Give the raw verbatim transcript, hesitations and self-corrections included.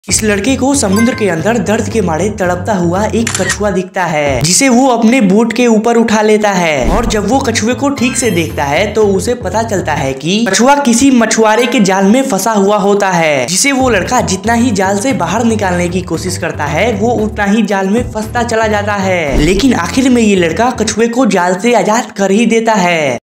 इस लड़के को समुद्र के अंदर दर्द के मारे तड़पता हुआ एक कछुआ दिखता है, जिसे वो अपने बोट के ऊपर उठा लेता है। और जब वो कछुए को ठीक से देखता है तो उसे पता चलता है कि कछुआ किसी मछुआरे के जाल में फंसा हुआ होता है, जिसे वो लड़का जितना ही जाल से बाहर निकालने की कोशिश करता है वो उतना ही जाल में फंसता चला जाता है। लेकिन आखिर में ये लड़का कछुए को जाल से आजाद कर ही देता है।